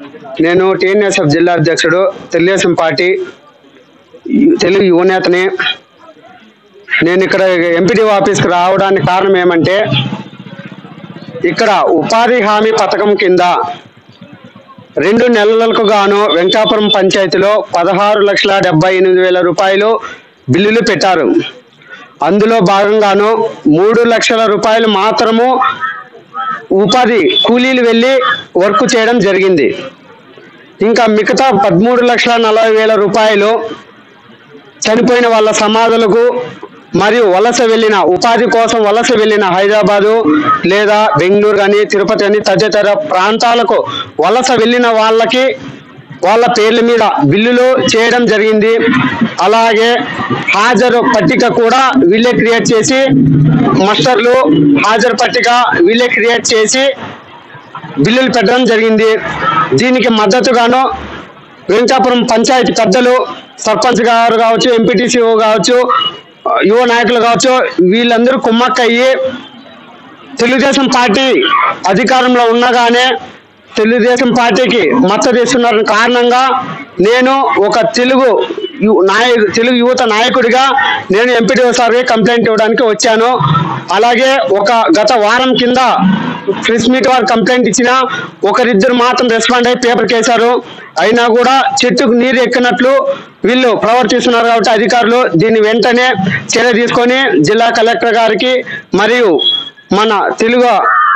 నేను టీఎన్ఎస్ఎఫ్ జిల్లా అధ్యక్షుడు, తెలుగుదేశం పార్టీ తెలుగు యువనేతని. నేను ఇక్కడ ఎంపీడీఓ ఆఫీస్కి రావడానికి కారణం ఏమంటే, ఇక్కడ ఉపాధి హామీ పథకం కింద 2 నెలలకు గాను వెంకటాపురం పంచాయతీలో 16,78,000 రూపాయలు బిల్లులు పెట్టారు. అందులో భాగంగాను 3 లక్షల రూపాయలు మాత్రము ఉపాధి కూలీలు వెళ్ళి వర్క్ చేయడం జరిగింది. ఇంకా మిగతా 13,40,000 రూపాయలు చనిపోయిన వాళ్ళ సమాధులకు మరియు వలస వెళ్ళిన ఉపాధి కోసం వలస వెళ్ళిన హైదరాబాదు లేదా బెంగళూరు కానీ తిరుపతి కానీ తదితర ప్రాంతాలకు వలస వెళ్ళిన వాళ్ళకి వాళ్ళ పేర్ల మీద బిల్లులు చేయడం జరిగింది. అలాగే హాజరు పట్టిక కూడా వీళ్ళే క్రియేట్ చేసి, మాస్టర్లు హాజరు పట్టిక వీళ్ళే క్రియేట్ చేసి బిల్లులు పెట్టడం జరిగింది. దీనికి మద్దతుగాను వెంకటాపురం పంచాయతీ పెద్దలు, సర్పంచ్ గారు కావచ్చు, ఎంపీటీసీఓ కావచ్చు, యువ నాయకులు కావచ్చు, వీళ్ళందరూ కుమ్మక్కయ్యి తెలుగుదేశం పార్టీ అధికారంలో ఉండగానే తెలుగుదేశం పార్టీకి మద్దతు ఇస్తున్న కారణంగా నేను ఒక తెలుగు యువత నాయకుడిగా నేను ఎంపీడీఓ సార్కి కంప్లైంట్ ఇవ్వడానికి వచ్చాను. అలాగే గత వారం కింద ప్రెస్ మీట్ వారు కంప్లైంట్ ఇచ్చిన ఒకరిద్దరు మాత్రం రెస్పాండ్ అయ్యి పేపర్కి వేశారు. అయినా కూడా చెట్టుకు నీరు ఎక్కినట్లు వీళ్ళు ప్రవర్తిస్తున్నారు. కాబట్టి అధికారులు దీన్ని వెంటనే చర్య తీసుకొని జిల్లా కలెక్టర్ గారికి మరియు మన తెలుగు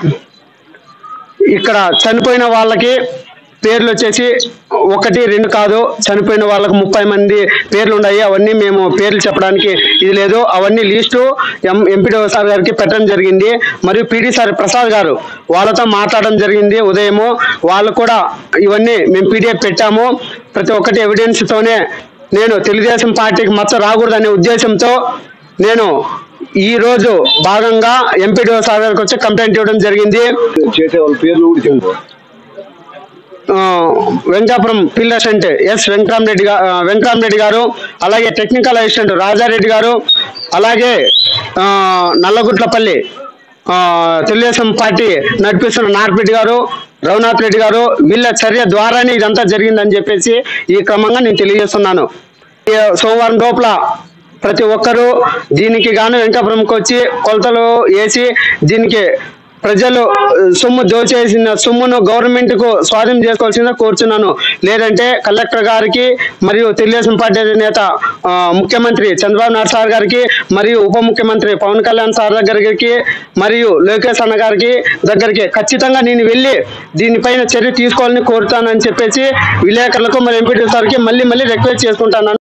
ఇక్కడ చనిపోయిన వాళ్ళకి పేర్లు వచ్చేసి 1, 2 కాదు, చనిపోయిన వాళ్ళకు 30 మంది పేర్లు ఉన్నాయి. అవన్నీ మేము పేర్లు చెప్పడానికి ఇది లేదు. అవన్నీ లిస్టు ఎంపీడీఓ సార్ గారికి పెట్టడం జరిగింది. మరియు పీడీ సార్ ప్రసాద్ గారు వాళ్ళతో మాట్లాడడం జరిగింది ఉదయము. వాళ్ళు కూడా ఇవన్నీ మేము పీడిఎఫ్ పెట్టాము. ప్రతి ఒక్కటి ఎవిడెన్స్తోనే నేను తెలుగుదేశం పార్టీకి మచ్చ రాకూడదనే ఉద్దేశంతో నేను ఈ రోజు భాగంగా ఎంపీడీఓ సార్ గారికి వచ్చి కంప్లైంట్ ఇవ్వడం జరిగింది. Venkatapuram field assistant S Venkataramareddy గారు, అలాగే టెక్నికల్ అసిస్టెంట్ రాజారెడ్డి గారు, అలాగే నల్లగుట్లపల్లి తెలుగుదేశం పార్టీ నడిపిస్తున్న నార్పెడ్డి గారు, రఘునాథ్ రెడ్డి గారు, వీళ్ళ చర్య ద్వారానే ఇదంతా జరిగిందని చెప్పేసి ఈ క్రమంగా నేను తెలియజేస్తున్నాను. సోమవారం లోపల ప్రతి ఒక్కరూ దీనికి గాను వెంకటాపురంకి వచ్చి కొలతలు వేసి దీనికి ప్రజలు సొమ్ము దోచేసిన సొమ్మును గవర్నమెంట్కు స్వాధీనం చేసుకోవాల్సిందిగా కోరుచున్నాను. లేదంటే కలెక్టర్ గారికి మరియు తెలుగుదేశం పార్టీ నేత ముఖ్యమంత్రి చంద్రబాబు నాయుడు సార్ గారికి మరియు ఉప ముఖ్యమంత్రి పవన్ కళ్యాణ్ సార్ దగ్గరికి మరియు లోకేష్ అన్న గారికి దగ్గరికి ఖచ్చితంగా నేను వెళ్ళి దీనిపైన చర్య తీసుకోవాలని కోరుతానని చెప్పేసి విలేకరులకు మరి ఎంపీడీ సార్కి మళ్ళీ రిక్వెస్ట్ చేసుకుంటాను.